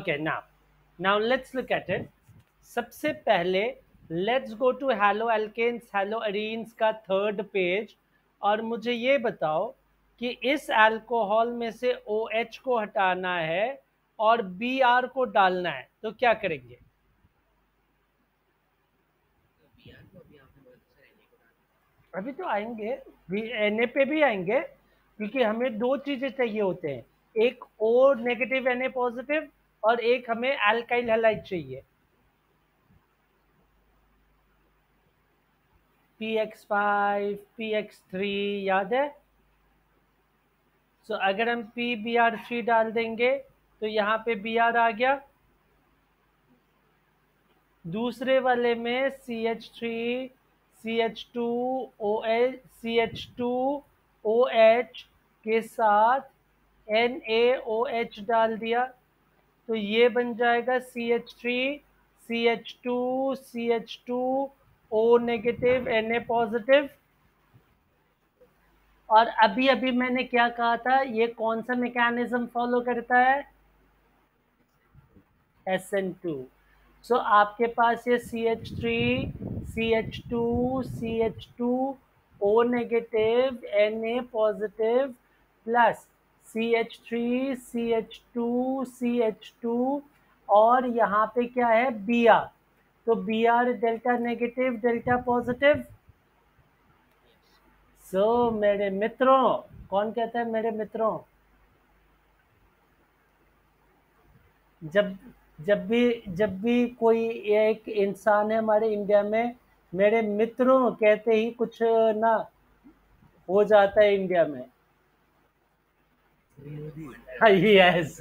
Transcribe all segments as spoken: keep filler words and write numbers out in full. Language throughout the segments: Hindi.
Okay, now now let's look at it. सबसे पहले let's go to haloalkanes haloarenes का थर्ड पेज, और मुझे ये बताओ कि इस अल्कोहल में से OH को हटाना है और Br को डालना है, तो क्या करेंगे? अभी तो आएंगे, Na पे भी आएंगे, क्योंकि हमें दो चीजें चाहिए होते हैं, एक O नेगेटिव Na पॉजिटिव और एक हमें अल्काइल हैलाइड चाहिए. P X five, P X three याद है? सो so, अगर हम पी बी आर थ्री डाल देंगे तो यहाँ पे Br आ गया. दूसरे वाले में C H three, C H two O H, C H two O H के साथ NaOH डाल दिया, तो ये बन जाएगा C H three, C H two, C H two O negative Na positive. और अभी अभी मैंने क्या कहा था, ये कौन सा मैकेनिज्म फॉलो करता है? S N to. सो आपके पास ये C H three, C H two, C H two O negative, Na positive plus C H three, C H two, C H two और यहाँ पे क्या है? Br. तो Br delta negative, delta positive. So so, मेरे मित्रों, कौन कहता है मेरे मित्रों? जब जब भी जब भी कोई एक इंसान है हमारे इंडिया में, मेरे मित्रों कहते ही कुछ ना हो जाता है इंडिया में. Yes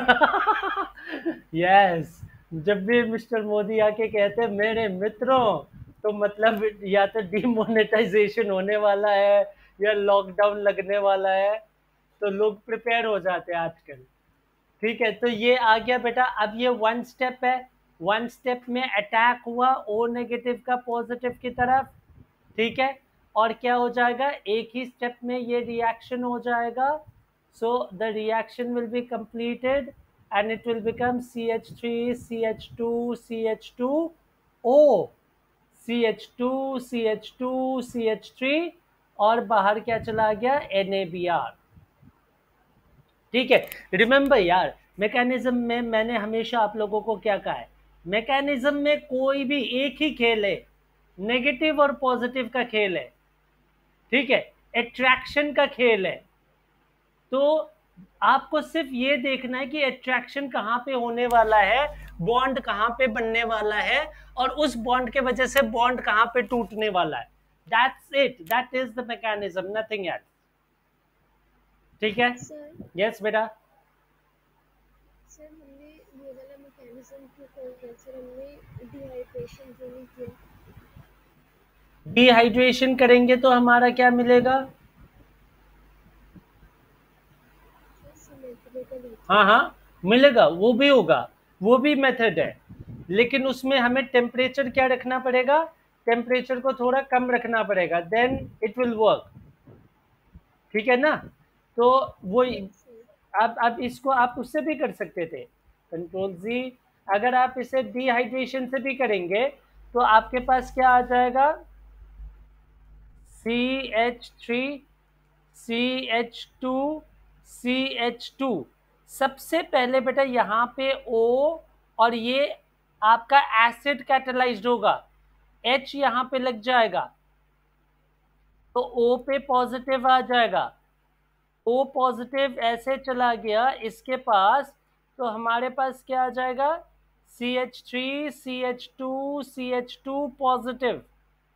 yes. जब भी मिस्टर मोदी आके कहते हैं मेरे मित्रों, तो मतलब या तो डिमोनेटाइजेशन होने वाला है या लॉकडाउन लगने वाला है, तो लोग प्रिपेयर हो जाते हैं आजकल. ठीक है, तो ये आ गया बेटा. अब ये वन स्टेप है, वन स्टेप में अटैक हुआ O नेगेटिव का पॉजिटिव की तरफ. ठीक है, और क्या हो जाएगा? एक ही स्टेप में ये रिएक्शन हो जाएगा. So the reaction will be completed and it will become C H three, C H two, C H two O, C H two, C H two, C H three और बाहर क्या चला गया? Na Br. ठीक है, रिमेंबर यार, मैकेनिज्म में मैंने हमेशा आप लोगों को क्या कहा है, मैकेनिज्म में कोई भी एक ही खेल है, नेगेटिव और पॉजिटिव का खेल है. ठीक है, अट्रैक्शन का खेल है. तो आपको सिर्फ ये देखना है कि अट्रैक्शन कहाँ पे होने वाला है, बॉन्ड कहाँ पे बनने वाला है, और उस बॉन्ड के वजह से बॉन्ड कहाँ पे टूटने वाला है. That's it, that is the mechanism, nothing else. ठीक है? यस बेटा. सर हमने ये वाला मैकेनिज्म क्यों किया सर? हमने डिहाइड्रेशन क्यों नहीं किया? डिहाइड्रेशन करेंगे तो हमारा क्या मिलेगा? हाँ हाँ मिलेगा, वो भी होगा, वो भी मेथड है, लेकिन उसमें हमें टेम्परेचर क्या रखना पड़ेगा? टेम्परेचर को थोड़ा कम रखना पड़ेगा, देन इट विल वर्क. ठीक है ना? तो वो आप आप इसको आप उससे भी कर सकते थे, कंट्रोल जी. अगर आप इसे डिहाइड्रेशन से भी करेंगे तो आपके पास क्या आ जाएगा? C H three, C H two, C H two. सबसे पहले बेटा यहाँ पे O, और ये आपका एसिड कैटेलाइज्ड होगा, H यहाँ पे लग जाएगा, तो O पे पॉजिटिव आ जाएगा. O पॉजिटिव ऐसे चला गया इसके पास, तो हमारे पास क्या आ जाएगा? C H three, C H two, C H two positive.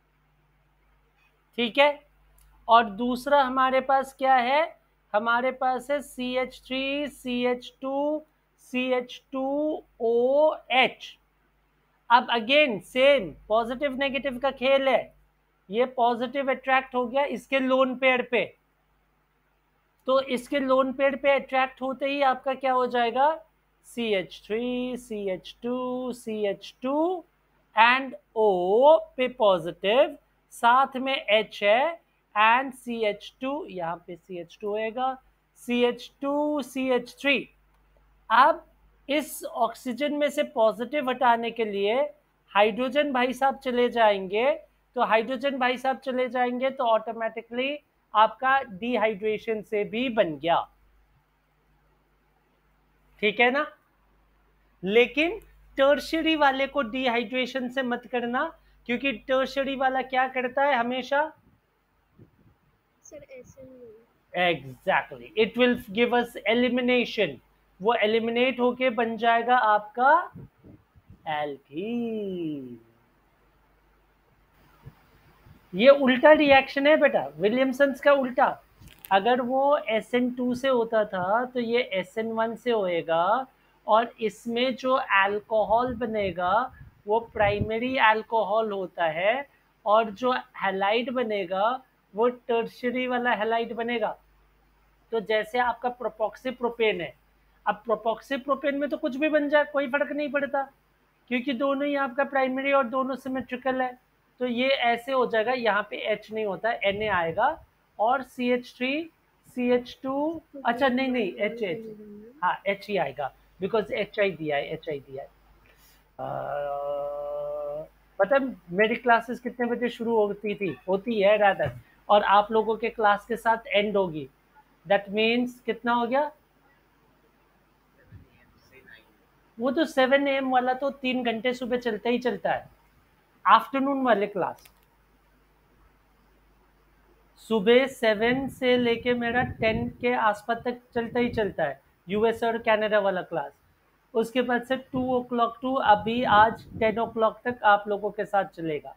ठीक है, और दूसरा हमारे पास क्या है? हमारे पास है C H three, C H two, C H two O H. अब अगेन सेम पॉजिटिव नेगेटिव का खेल है. ये पॉजिटिव अट्रैक्ट हो गया इसके लोन पेयर पे, तो इसके लोन पेयर पे अट्रैक्ट होते ही आपका क्या हो जाएगा? C H three, C H two, C H two and O पे पॉजिटिव, साथ में H है एंड सी एच टू, यहाँ पे सी एच टू होएगा, C H two, C H three. अब इस ऑक्सीजन में से पॉजिटिव हटाने के लिए हाइड्रोजन भाई साहब चले जाएंगे, तो हाइड्रोजन भाई साहब चले जाएंगे तो ऑटोमेटिकली आपका डिहाइड्रेशन से भी बन गया, ठीक है ना। लेकिन टर्शियरी वाले को डिहाइड्रेशन से मत करना, क्योंकि टर्शियरी वाला क्या करता है हमेशा, सर ऐसे नहीं। Exactly, it will give us elimination, वो एलिमिनेट होके बन जाएगा आपका एल्कीन। ये उल्टा रिएक्शन है बेटा, विलियमसन्स का उल्टा। अगर वो एस एन टू से होता था तो ये एस एन वन से होएगा, और इसमें जो अल्कोहल बनेगा वो प्राइमरी अल्कोहल होता है, और जो हैलाइड बनेगा वो टर्शियरी वाला हैलाइड बनेगा। तो जैसे आपका प्रोपॉक्सी प्रोपेन है, अब प्रोपॉक्सी प्रोपेन में तो कुछ भी बन जाए, कोई फर्क नहीं पड़ता, क्योंकि दोनों ही आपका प्राइमरी और दोनों सिमेट्रिकल है। तो ये ऐसे हो जाएगा, यहाँ पे H नहीं होता, Na आएगा, और C H three C H two, अच्छा नहीं नहीं एच एच हाँ H ही आएगा, बिकॉज एच आई दिया है, एच आई दिया है। पता है मेरी क्लासेस कितने बजे शुरू होती थी, होती है रादर, और आप लोगों के क्लास के साथ एंड होगी। दैट मीन्स कितना हो गया, वो तो सेवन ए एम वाला तो तीन घंटे सुबह चलता ही चलता है। आफ्टरनून वाले क्लास सुबह सेवन से लेके मेरा टेन के आसपास तक चलता ही चलता है, यूएस और कनाडा वाला क्लास। उसके बाद से टू ओ क्लॉक टू अभी आज टेन ओ क्लॉक तक आप लोगों के साथ चलेगा।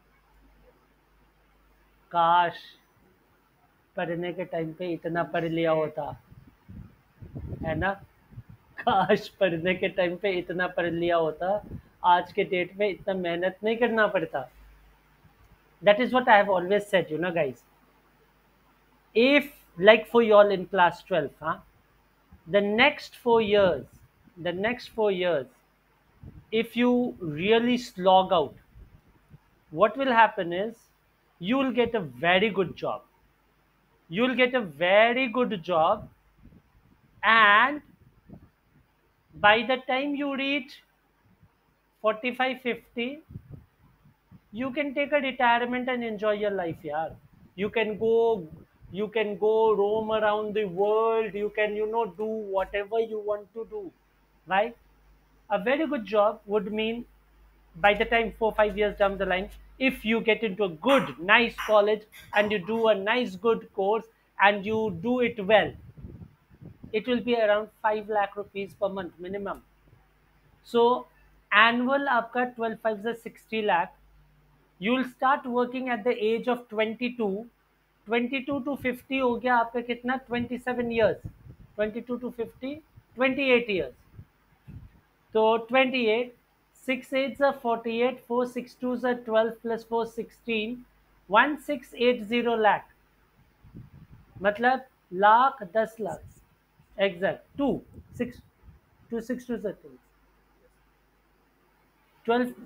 काश पढ़ने के टाइम पे इतना पढ़ लिया होता, है ना। काश पढ़ने के टाइम पे इतना पढ़ लिया होता, आज के डेट में इतना मेहनत नहीं करना पड़ता। That is what I have always said, you know, guys. If, like for y'all in class twelve, huh? The next four years, the next four years, if you really slog out, what will happen is you will get a very good job. You will get a very good job, and by the time you reach forty-five, fifty, you can take a retirement and enjoy your life, yaar. You can go, you can go roam around the world. You can, you know, do whatever you want to do, right? A very good job would mean by the time four, five years down the line, if you get into a good, nice college and you do a nice, good course and you do it well, it will be around five lakh rupees per month minimum. So annual आपका twelve five से sixty lakh. You will start working at the age of twenty-two. twenty-two to fifty हो गया आपका कितना, twenty-seven years. twenty-two to fifty, twenty-eight years. तो twenty-eight, six eights are forty-eight, four six twos are twelve plus four sixteen, sixteen eighty lakh, मतलब लाख दस lakh, exact two six two six two twelve,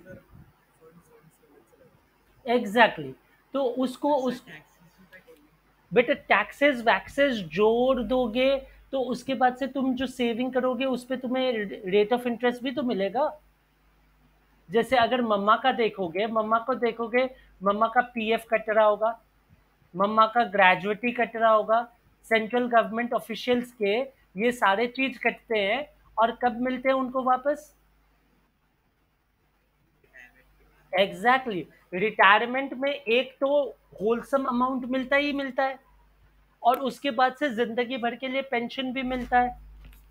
exactly. तो उसको उस बेटा टैक्सेस वैक्सेस जोड़ दोगे तो उसके बाद से तुम जो सेविंग करोगे उस पर तुम्हें रेट ऑफ इंटरेस्ट भी तो मिलेगा। जैसे अगर मम्मा का देखोगे, मम्मा को देखोगे, मम्मा का पीएफ कट रहा होगा, मम्मा का ग्रेजुएटी कट रहा होगा, सेंट्रल गवर्नमेंट ऑफिशियल्स के ये सारे चीज कटते हैं, और कब मिलते हैं उनको वापस, एग्जैक्टली exactly. रिटायरमेंट में एक तो होलसम अमाउंट मिलता ही मिलता है, और उसके बाद से जिंदगी भर के लिए पेंशन भी मिलता है,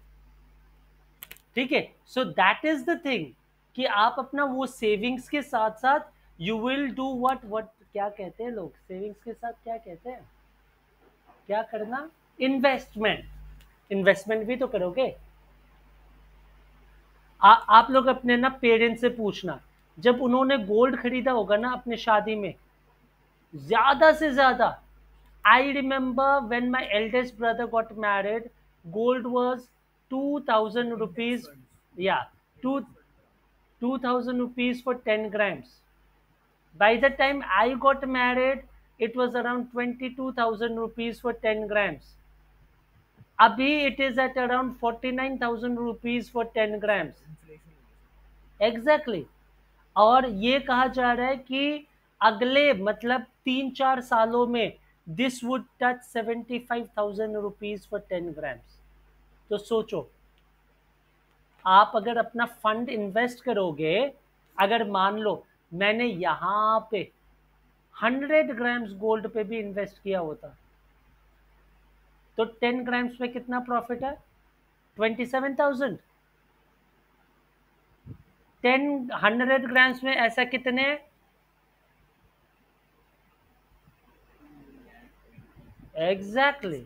ठीक है। So that is the thing कि आप अपना वो सेविंग्स के साथ साथ you will do what what क्या कहते हैं लोग, सेविंग्स के साथ क्या कहते हैं, क्या करना, इन्वेस्टमेंट। इन्वेस्टमेंट भी तो करोगे। आ, आप लोग अपने ना पेरेंट्स से पूछना, जब उन्होंने गोल्ड खरीदा होगा ना अपने शादी में, ज्यादा से ज्यादा, I remember when my eldest brother got married, gold was two thousand rupees, yeah, two two thousand rupees for ten grams. By the time I got married, it was around twenty-two thousand rupees for ten grams. अभी it is at around forty nine thousand rupees for ten grams. Exactly. और ये कहा जा रहा है कि अगले मतलब तीन चार सालों में this would touch seventy five thousand rupees for ten grams. तो सोचो, आप अगर अपना फंड इन्वेस्ट करोगे, अगर मान लो मैंने यहां पे हंड्रेड ग्राम्स गोल्ड पे भी इन्वेस्ट किया होता, तो टेन ग्राम्स में कितना प्रॉफिट है? Twenty seven thousand. Ten hundred grams में ऐसा कितने? एग्जैक्टली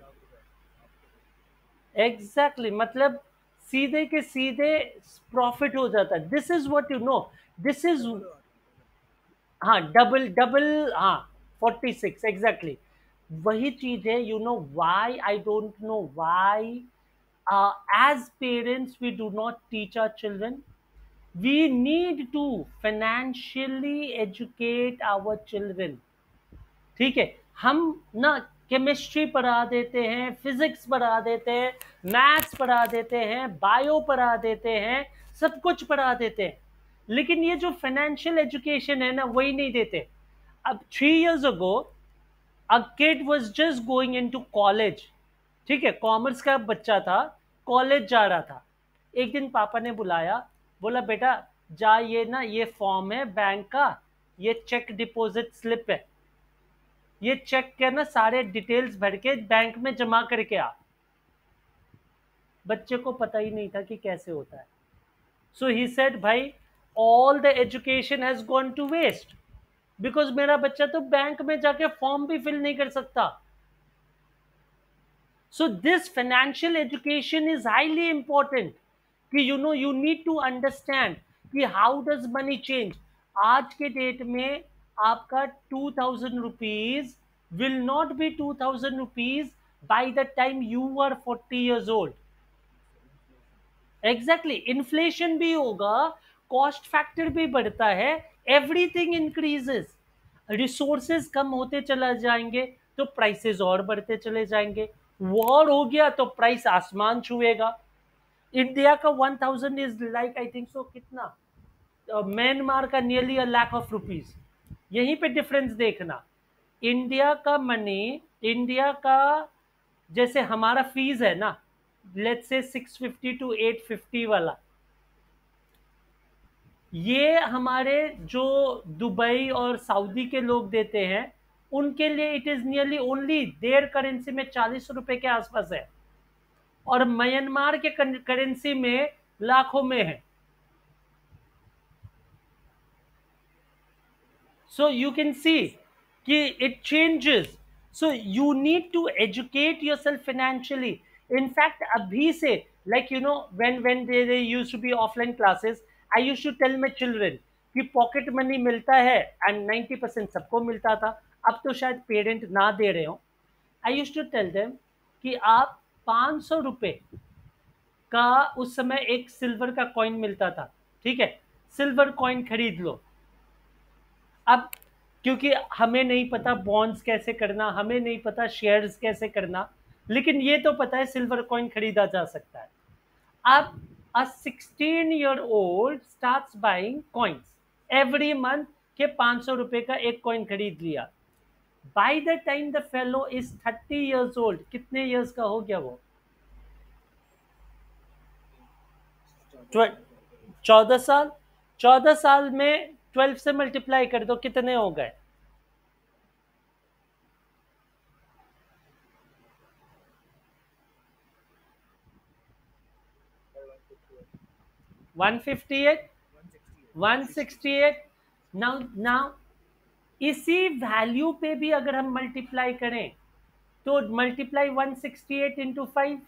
एग्जैक्टली मतलब सीधे के सीधे प्रॉफिट हो जाता है। This is what you know, this is, हाँ डबल डबल, हाँ फोर्टी सिक्स एग्जैक्टली। वही चीज है, you know why, I don't know why as parents we do not teach our children. We need to financially educate our children। ठीक है, हम ना केमिस्ट्री पढ़ा देते हैं, फिजिक्स पढ़ा देते हैं, मैथ्स पढ़ा देते हैं, बायो पढ़ा देते हैं, सब कुछ पढ़ा देते हैं, लेकिन ये जो फाइनेंशियल एजुकेशन है ना, वही नहीं देते। अब three years ago a kid was just going into college, ठीक है, कॉमर्स का बच्चा था, कॉलेज जा रहा था। एक दिन पापा ने बुलाया, बोला बेटा जा, ये ना ये फॉर्म है बैंक का, ये चेक डिपॉजिट स्लिप है, ये चेक के ना सारे डिटेल्स भर के बैंक में जमा करके आ। बच्चे को पता ही नहीं था कि कैसे होता है। सो ही सेड भाई all the education has gone to waste, because मेरा बच्चा तो बैंक में जाके फॉर्म भी फिल नहीं कर सकता। So this financial education is highly important कि you know you need to understand कि how does money change। आज के डेट में आपका two thousand rupees will not be two thousand rupees by the time you are forty years old। Exactly exactly, inflation भी होगा, कॉस्ट फैक्टर भी बढ़ता है, एवरीथिंग इंक्रीजेस, रिसोर्सेज कम होते चला जाएंगे तो प्राइसेस और बढ़ते चले जाएंगे। वॉर हो गया तो प्राइस आसमान छुएगा। इंडिया का one thousand is like I think so कितना, म्यांमार का nearly a lakh of rupees. यहीं पे डिफरेंस देखना, इंडिया का मनी, इंडिया का जैसे हमारा फीस है ना, let's say six fifty to eight fifty वाला, ये हमारे जो दुबई और सऊदी के लोग देते हैं, उनके लिए it is nearly only their currency में चालीस रुपए के आसपास है, और म्यांमार के करेंसी में लाखों में है। सो यू कैन सी कि it changes. So you need to educate yourself financially. In fact अभी से, like you know when when there used to be offline classes, I used to tell my children कि पॉकेट मनी मिलता है, एंड नाइंटी परसेंट सबको मिलता था, अब तो शायद पेरेंट ना दे रहे हो। I used to tell them कि आप पाँच सौ रुपये का, उस समय एक सिल्वर का कॉइन मिलता था, ठीक है, सिल्वर कॉइन खरीद लो। अब क्योंकि हमें नहीं पता बॉन्ड्स कैसे करना, हमें नहीं पता शेयर्स कैसे करना, लेकिन ये तो पता है सिल्वर कॉइन खरीदा जा सकता है। अब a sixteen year old starts buying coins every month के पाँच सौ रुपए का एक कॉइन खरीद लिया। by the time the fellow is thirty years old, कितने years का हो गया वो? चौदह साल। चौदह साल में ट्वेल्व से मल्टीप्लाई कर दो, कितने हो गए? One fifty eight, one sixty eight. Now now इसी वैल्यू पे भी अगर हम मल्टीप्लाई करें तो multiply one sixty eight into five,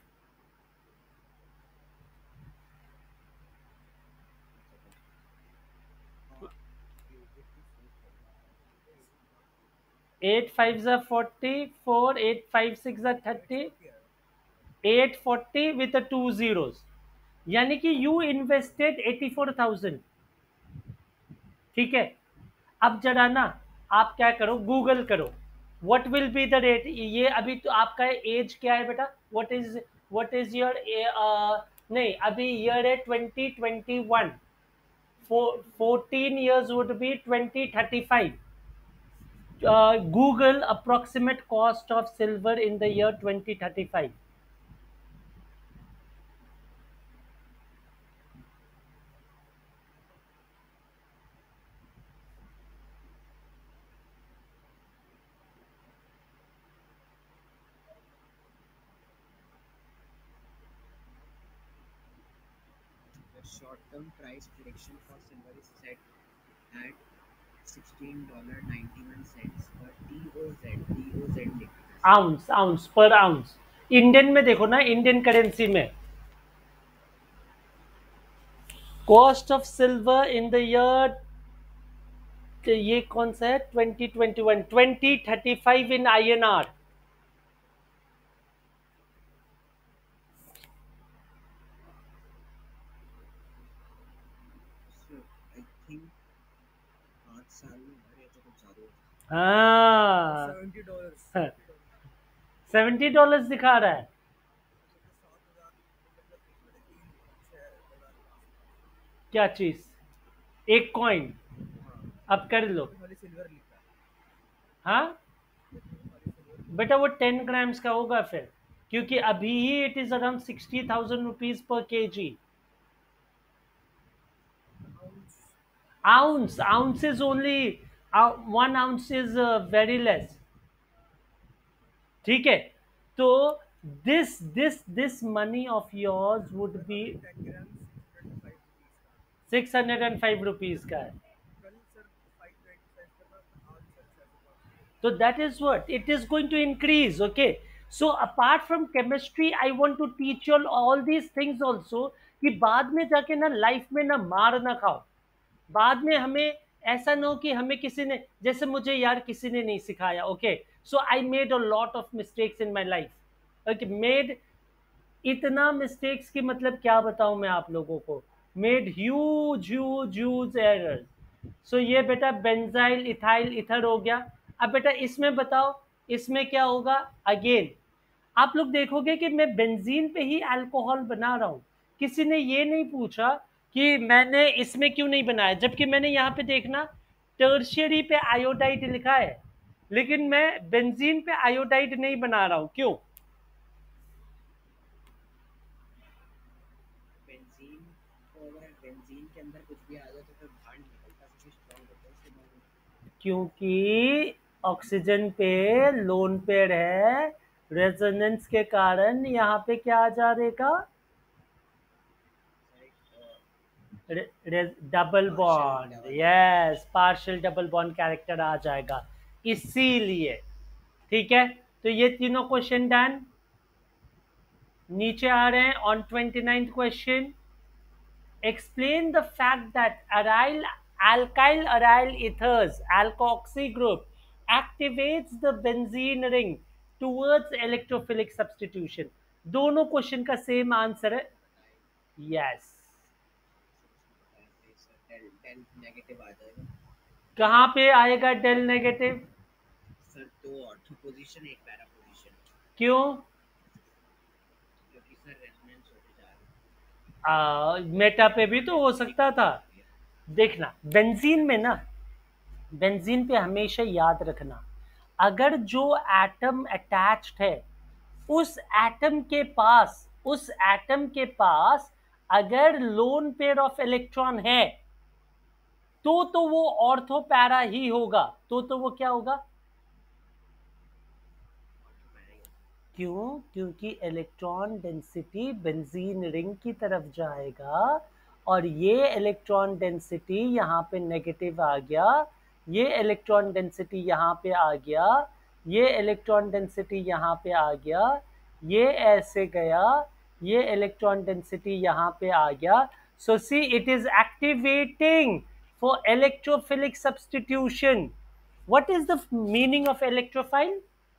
eight five जा forty four, eight five six जा thirty, eight forty with two zeros, यानी कि you invested eighty four thousand. ठीक है, अब जरा ना आप क्या करो, गूगल करो what will be the rate. ये अभी तो आपका एज क्या है बेटा? What is what is your नहीं, अभी ईयर है twenty twenty one, fourteen years would be twenty thirty-five. Uh, Google approximate cost of silver in the year twenty thirty-five. The short-term price prediction for silver is set at sixteen dollars and ninety-one cents per T O Z. T O Z लिखा है। आउंस, आउंस पर आउंस। इंडियन में देखो ना, इंडियन करेंसी में cost of silver in the year, ये कौन सा है, twenty twenty one, twenty thirty five in I N R. So I think पाँच साल में अरे तो कुछ ज्यादा होगा। हाँ, सेवेंटी डॉलर सेवेंटी डॉलर्स दिखा रहा है। क्या चीज? एक कॉइन। अब कर लो। सिल्वर लिखा है। हाँ बेटा, वो टेन ग्राम्स का होगा फिर, क्योंकि अभी ही it is around sixty thousand rupees per K ji. ounce ounce is only uh, one ounce is uh, very less. ठीक है, तो this this this money of yours would be six hundred and five rupees का है। So that is what it is going to increase. Okay, so apart from chemistry I want to teach you all, all these things also, कि बाद में जाके ना लाइफ में ना मार ना खाओ, बाद में हमें ऐसा ना हो कि हमें किसी ने, जैसे मुझे यार किसी ने नहीं सिखाया। Okay, so I made a lot of mistakes in my life. Okay, made इतना मिस्टेक्स की मतलब क्या बताऊं मैं आप लोगों को, made huge huge huge errors. So ये बेटा बेंजाइल इथाइल इथर हो गया। अब बेटा इसमें बताओ, इसमें क्या होगा? अगेन आप लोग देखोगे कि मैं बेंजीन पे ही अल्कोहल बना रहा हूं। किसी ने ये नहीं पूछा कि मैंने इसमें क्यों नहीं बनाया, जबकि मैंने यहाँ पे देखना टर्शियरी पे आयोडाइड लिखा है, लेकिन मैं बेंजीन पे आयोडाइड नहीं बना रहा हूं। क्यों? बेंजीन को अगर बेंजीन के अंदर कुछ भी आ जाए तो फिर बाहर निकलता है, स्ट्रॉन्ग होता है इसलिए। क्योंकि ऑक्सीजन पे लोन पेयर है, रेजोनेंस के कारण यहाँ पे क्या आ जाएगा? Double bond. Yes, partial double bond character आ जाएगा, इसीलिए। ठीक है, तो ये तीनों क्वेश्चन डन। नीचे आ रहे हैं on twenty ninth question, explain the fact that aryl alkyl aryl ethers alkoxy group activates the benzene ring towards electrophilic substitution। दोनों क्वेश्चन का सेम आंसर है, यस। डेल डेल नेगेटिव आ जाएगा। कहाँ पे आएगा डेल नेगेटिव? सर दो ऑर्थो पोजीशन, एक पैरा पोजीशन। क्यों? क्योंकि सर रेजोनेंस होते जा रहा है। मेटा पे भी तो हो सकता था। देखना बेंजीन में ना, बेंजीन पे हमेशा याद रखना, अगर जो एटम अटैच्ड है उस एटम के पास उस एटम के पास अगर लोन पेयर ऑफ इलेक्ट्रॉन है तो तो वो ऑर्थो पैरा ही होगा। तो तो वो क्या होगा? क्यों? क्योंकि इलेक्ट्रॉन डेंसिटी बेंजीन रिंग की तरफ जाएगा, और ये इलेक्ट्रॉन डेंसिटी यहाँ पे नेगेटिव आ गया, ये इलेक्ट्रॉन डेंसिटी यहाँ पे आ गया, ये इलेक्ट्रॉन डेंसिटी यहाँ पे आ गया, ये ऐसे गया, ये इलेक्ट्रॉन डेंसिटी यहाँ पे आ गया। So see it is activating for electrophilic substitution. What is the meaning of electrophile?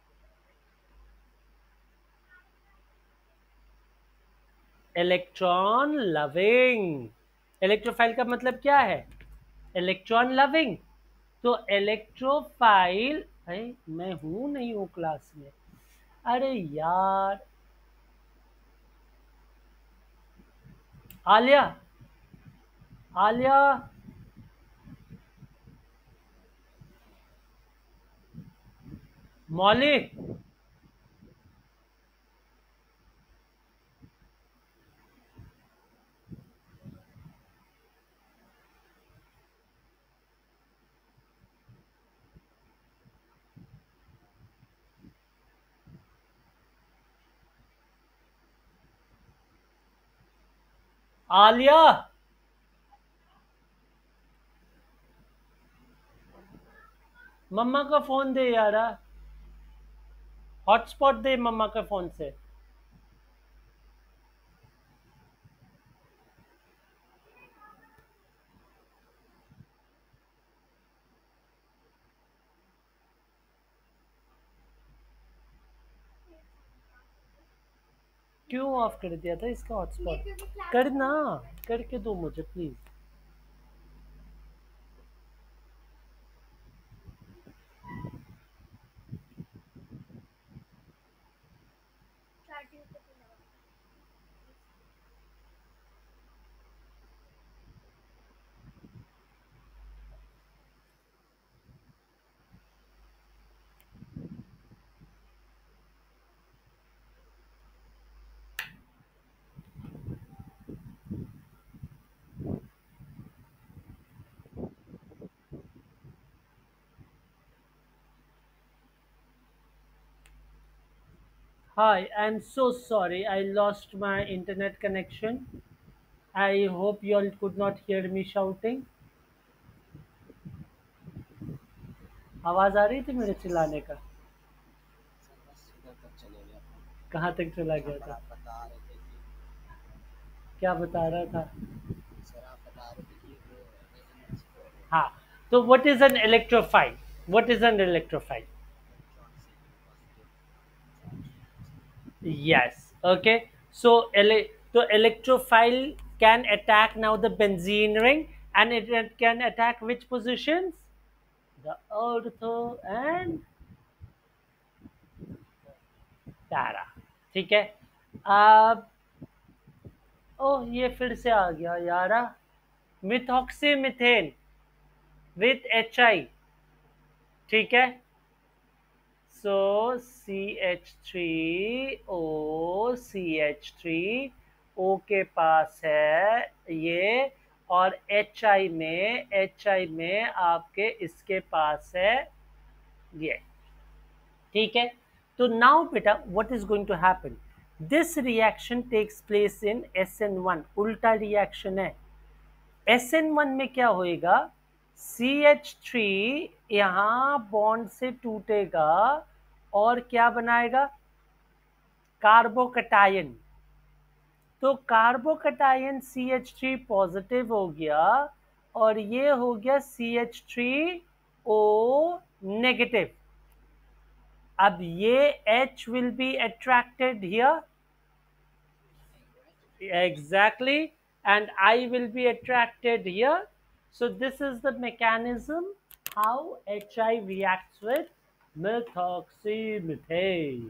Electron loving. Electrophile का मतलब क्या है? Electron loving. तो इलेक्ट्रोफाइल है, मैं हूं नहीं हूं क्लास में, अरे यार आलिया, आलिया, मौली, आलिया, मम्मा का फोन दे यार, हॉटस्पॉट दे मम्मा के फोन से। क्यों ऑफ कर दिया था इसका हॉटस्पॉट? करना, करके दो मुझे please. Hi, I'm so sorry. I lost my internet connection. I hope you all could not hear me shouting. आवाज आ रही थी मेरे चिल्लाने का? सर बस इधर तक चले गया था कहाँ तक चला जहाँ गया पर था? आप बता रहे थे कि क्या बता रहा था? सर आप बता रहे थे कि वो रेजोनेंस को हाँ, तो what is an electrophile? What is an electrophile? Electron से positive charge. Yes. Okay. So, ele- so electrophile can attack now the benzene ring, and it, it can attack which positions? The earth and para. ठीक है? अब ओह ये फिर से आ गया यारा, methoxy methane with H I. ठीक है, so C H three O C H three O के पास है ये, और एच आई में एच आई में आपके इसके पास है ये। ठीक है, तो नाउ बेटा what is going to happen, this reaction takes place in S N one, उल्टा रिएक्शन है। एस एन वन में क्या होएगा, सी एच थ्री यहां बॉन्ड से टूटेगा और क्या बनाएगा, कार्बोकटायन। तो carbocation C H three positive हो गया और ये हो गया C H three O negative. अब ये H will be attracted here, exactly, and I will be attracted here. So this is the mechanism how H I reacts with methoxymethane.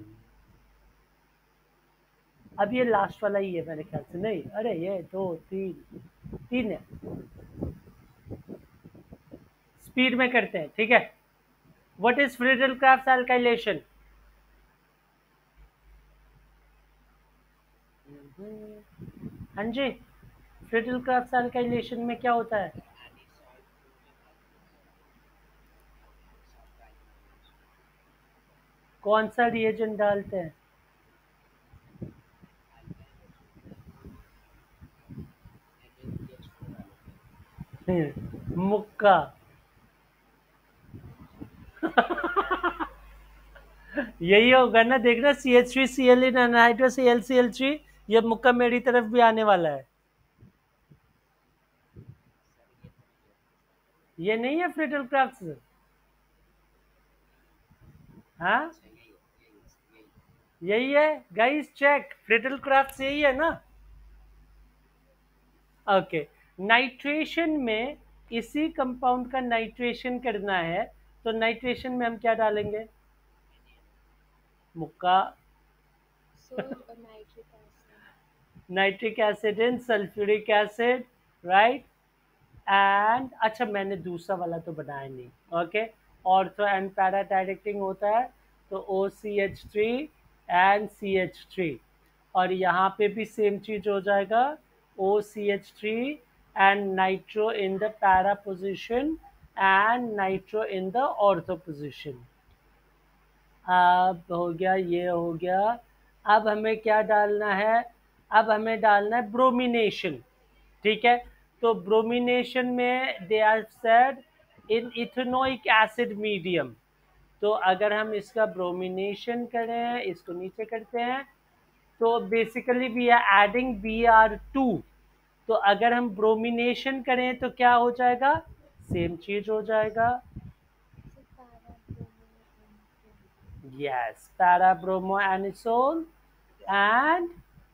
अब ये लास्ट वाला ही है मेरे ख्याल से, नहीं अरे ये दो तीन तीन है, स्पीड में करते हैं। ठीक है, व्हाट इज फ्रीडल-क्राफ्ट अल्काइलेशन? हाँ जी, फ्रीडल-क्राफ्ट अल्काइलेशन में क्या होता है? कौन सा रिएजेंट डालते हैं? मुक्का। यही होगा ना, देखना C H three C L in anhydrous C L C L three, ये मुक्का मेरी तरफ भी आने वाला है। ये नहीं है फ्रिडल क्राफ्ट? हाँ यही है गाइस, चेक, फ्रिडल क्राफ्ट यही है ना। ओके, नाइट्रेशन में इसी कंपाउंड का नाइट्रेशन करना है, तो नाइट्रेशन में हम क्या डालेंगे? मुक्का। Sir, uh, nitric acid. Nitric acid in sulphuric acid, right. And अच्छा मैंने दूसरा वाला तो बनाया नहीं, okay. Ortho and para directing होता है तो O C H three and C H three, और यहाँ पे भी सेम चीज हो जाएगा, O C H three and nitro in the para position and nitro in the ortho position. अब हो गया, ये हो गया। अब हमें क्या डालना है, अब हमें डालना है ब्रोमिनेशन, ठीक है। तो ब्रोमिनेशन में they are said in ethanoic acid medium, तो अगर हम इसका ब्रोमिनेशन करें, इसको नीचे करते हैं, तो basically we are adding B R two. तो अगर हम ब्रोमिनेशन करें तो क्या हो जाएगा, सेम चीज हो जाएगा, sir para bromo yes, para bromo anisole and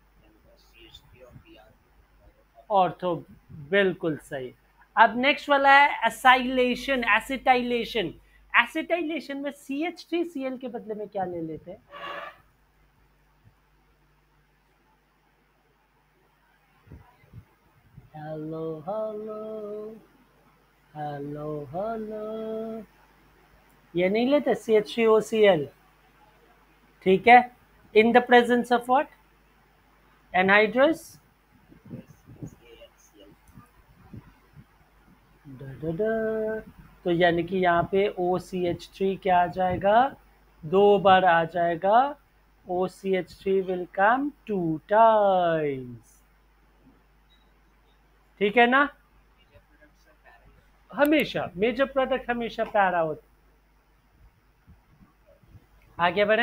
ortho, बिल्कुल सही। अब नेक्स्ट वाला है एसाइलेशन, एसिटाइलेशन। एसिटाइलेशन में C H three C L के बदले में क्या ले लेते हैं, हेलो हेलो हेलो हेलो, ये नहीं लेते C H three O C L, ठीक है, in the presence of what, anhydrous, तो यानी कि यहाँ पे ओ सी एच थ्री क्या आ जाएगा, दो बार आ जाएगा, O C H three will come two times, ठीक है ना। हमेशा मेजर प्रोडक्ट हमेशा पैरा होता। आगे बढ़े,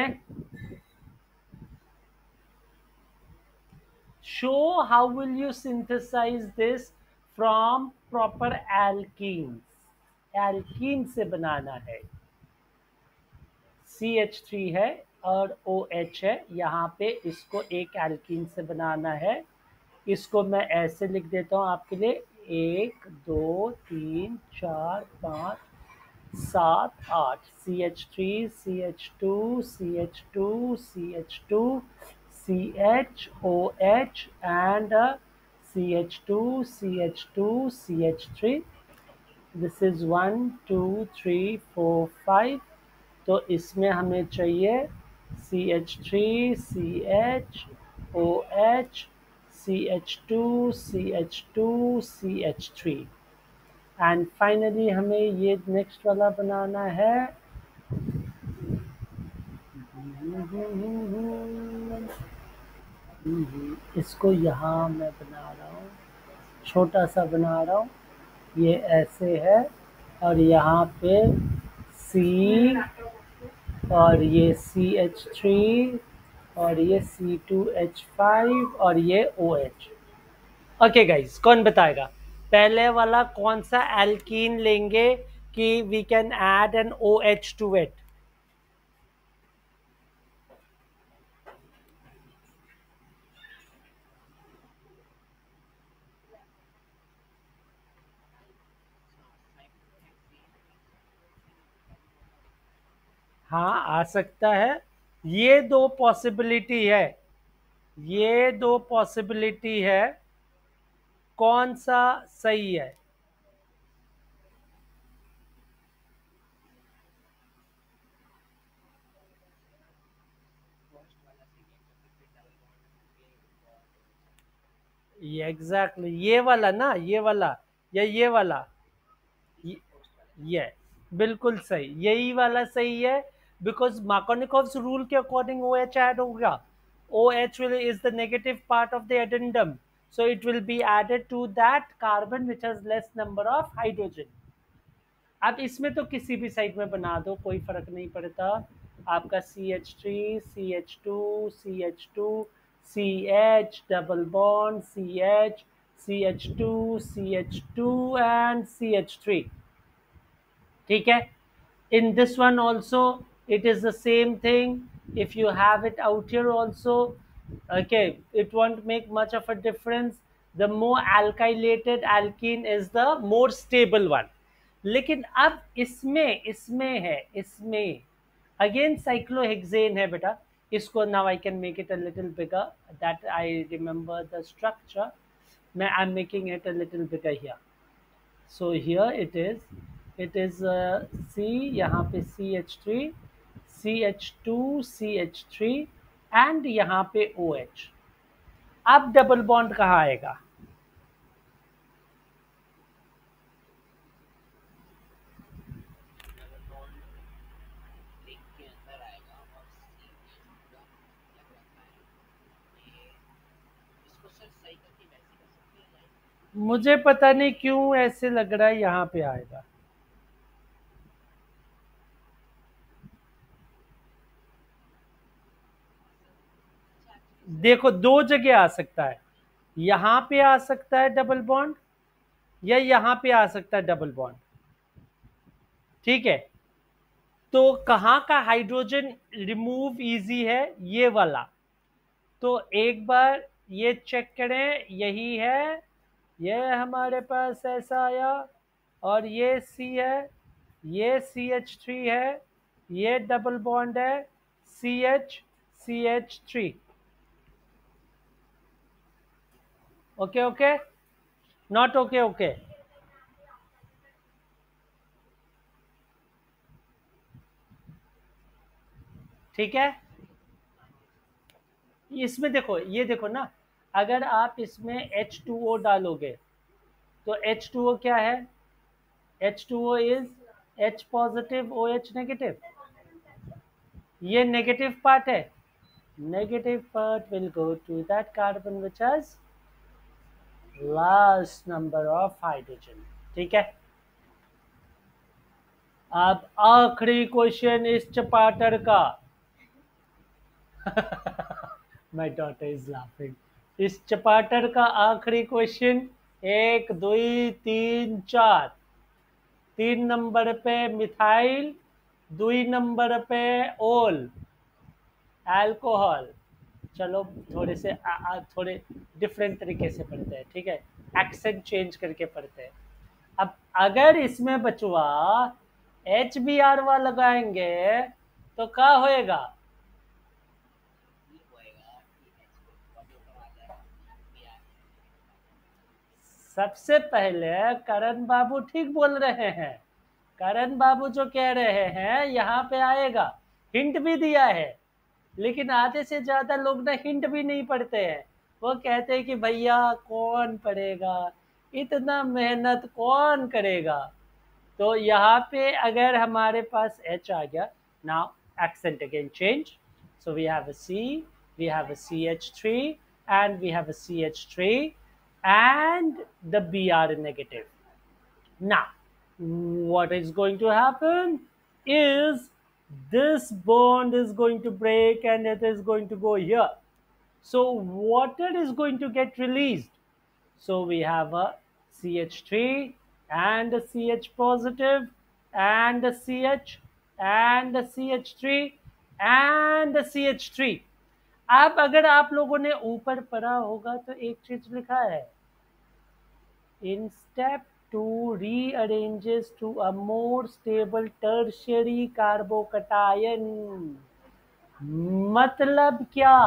show how will you synthesize this from proper alkenes, alkene से बनाना है, सी एच थ्री है और ओ एच है, यहाँ पे इसको एक एल्कीन से बनाना है। इसको मैं ऐसे लिख देता हूँ आपके लिए, एक दो तीन चार पाँच सात आठ, C H three C H two C H two C H two C H O H and C H two C H two C H three, this is one two three four five. तो इसमें हमें चाहिए C H three C H O H C H two C H two C H three, and finally हमें ये नेक्स्ट वाला बनाना है, इसको यहाँ मैं बना रहा हूँ, छोटा सा बना रहा हूँ, ये ऐसे है, और यहाँ पे सी और ये सी एच थ्री और ये सी टू एच फाइव और ये ओ एच। ओके गाइस, कौन बताएगा पहले वाला कौन सा एल्कीन लेंगे कि we can add an O H to it, हाँ आ सकता है, ये दो पॉसिबिलिटी है, ये दो पॉसिबिलिटी है, कौन सा सही है, ये एग्जैक्टली exactly, ये वाला ना, ये वाला या ये वाला, ये, ये बिल्कुल सही, यही वाला सही है, बिकॉज मार्कोनिकोव्स रूल के अकॉर्डिंग ओ एच ऐड होगा, O H will is the negative part of the addendum, so it will be added to that carbon which has less number of hydrogen। अब इसमें तो किसी भी साइड में बना दो, कोई फर्क नहीं पड़ता, आपका C H three C H two C H two C H double bond C H C H two C H two and C H three, ठीक है। in this one also it is the same thing, if you have it out here also, okay, it won't make much of a difference, the more alkylated alkene is the more stable one। लेकिन अब इसमें इसमें है, इसमें अगेन साइक्लोहेक्सेन है बेटा, इसको now I can make it a little bigger that I remember the structure. मैं I'm making it a little bigger here. So here it is. It is uh, C, यहाँ पे C H three, C H two, C H three and यहाँ पे OH. अब डबल बॉन्ड कहाँ आएगा? लिंक के अंदर आएगा और सी पूरा लग रखा है ये। इसको सर सही करके वैसे कर सकते हैं लाइन। मुझे पता नहीं क्यों ऐसे लग रहा है यहाँ पे आएगा। देखो दो जगह आ सकता है, यहाँ पे आ सकता है डबल बॉन्ड या यहाँ पे आ सकता है डबल बॉन्ड, ठीक है। तो कहाँ का हाइड्रोजन रिमूव इजी है? ये वाला। तो एक बार ये चेक करें, यही है, ये हमारे पास ऐसा आया और ये सी है, ये सी एच थ्री है, ये डबल बॉन्ड है C H C H three. Okay okay, not okay okay. ठीक है, इसमें देखो, ये देखो ना, अगर आप इसमें एच टू ओ डालोगे तो एच टू ओ क्या है? H two O is H positive OH negative. ये नेगेटिव पार्ट है, negative part will go to that carbon which has last number of hydrogen. ठीक है, अब आखिरी क्वेश्चन इस चैप्टर का माय डॉटर इज लाफिंग। इस चैप्टर का आखिरी क्वेश्चन, एक दो तीन चार, तीन नंबर पे मिथाइल, दुई नंबर पे ओल अल्कोहल। चलो थोड़े से आ, आ, थोड़े डिफरेंट तरीके से पढ़ते हैं, ठीक है, एक्सेंट चेंज करके पढ़ते हैं। अब अगर इसमें बचवा एच बी आर वा लगाएंगे तो क्या होएगा? सबसे पहले करण बाबू ठीक बोल रहे हैं, करण बाबू जो कह रहे हैं यहाँ पे आएगा, हिंट भी दिया है, लेकिन आधे से ज्यादा लोग ना हिंट भी नहीं पढ़ते हैं। वो कहते हैं कि भैया कौन पढ़ेगा, इतना मेहनत कौन करेगा। तो यहाँ पे अगर हमारे पास H आ गया, now accent again change, so we have a C, we have a C H three and we have a C H three and the Br negative. Now what is going to happen is this bond is going to break and it is going to go here. So water is going to get released. So we have a C H three and a C H positive and a C H and a C H three and a C H three. अब अगर आप लोगों ने ऊपर पढ़ा होगा तो एक चीज लिखा है, in step two rearranges to a more stable tertiary carbocation। मतलब क्या?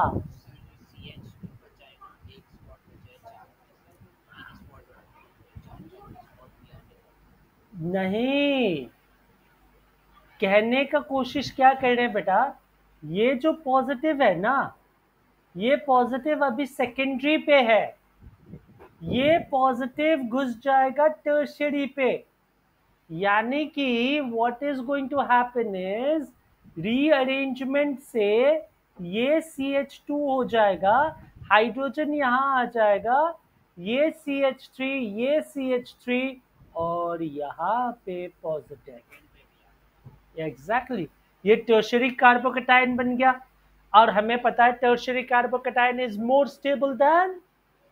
नहीं, कहने का कोशिश क्या कर रहे हैं बेटा, ये जो पॉजिटिव है ना, ये पॉजिटिव अभी सेकेंडरी पे है, ये पॉजिटिव घुस जाएगा टर्शियरी पे। यानी कि what is going to happen is rearrangement से ये सी एच टू हो जाएगा, हाइड्रोजन यहाँ आ जाएगा, ये सी एच थ्री, ये सी एच थ्री और यहाँ पे पॉजिटिव। एग्जैक्टली, ये टर्शियरी कार्बोकैटायन बन गया और हमें पता है tertiary carbocation is more stable than.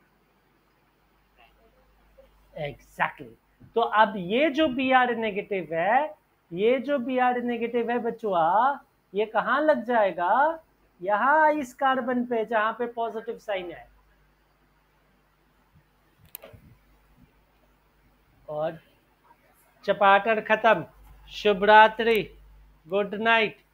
Exactly, तो अब ये जो बी आर नेगेटिव है, ये जो बी आर नेगेटिव है बच्चों, ये कहाँ लग जाएगा? यहाँ इस कार्बन पे जहां पे पॉजिटिव साइन है। और चैप्टर खत्म। शुभ रात्रि, गुड नाइट।